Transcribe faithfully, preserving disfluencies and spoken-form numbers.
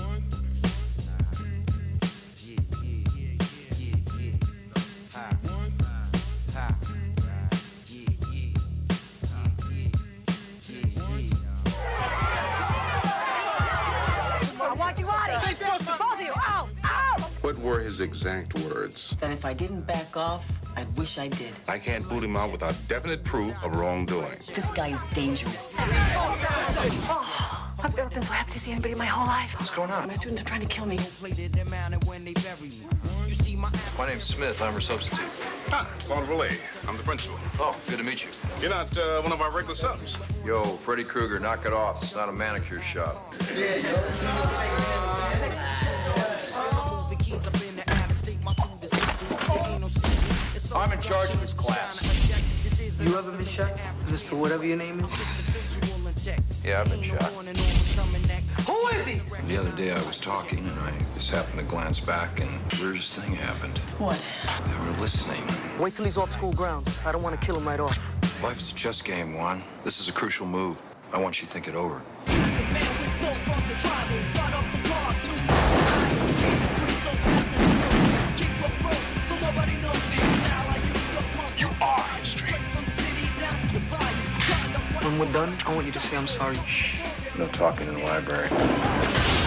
What were his exact words? That if I didn't back off, I'd wish I did. I can't boot him out without definite proof of wrongdoing. This guy is dangerous. Oh, I've never been so happy to see anybody my whole life. What's going on? My students are trying to kill me. My name's Smith. I'm her substitute. Ah, Claude Relay. I'm the principal. Oh, good to meet you. You're not uh, one of our regular subs. Yo, Freddy Krueger, knock it off. It's not a manicure shop. I'm in charge of this class. You ever been shot, Mister Whatever your name is? Yeah, I've been shot. Who is he? The other day I was talking and I just happened to glance back and the weirdest thing happened. What? They were listening. Wait till he's off school grounds. I don't want to kill him right off. Life's a chess game, Juan. This is a crucial move. I want you to think it over. You are history. When we're done, I want you to say I'm sorry. No talking in the library.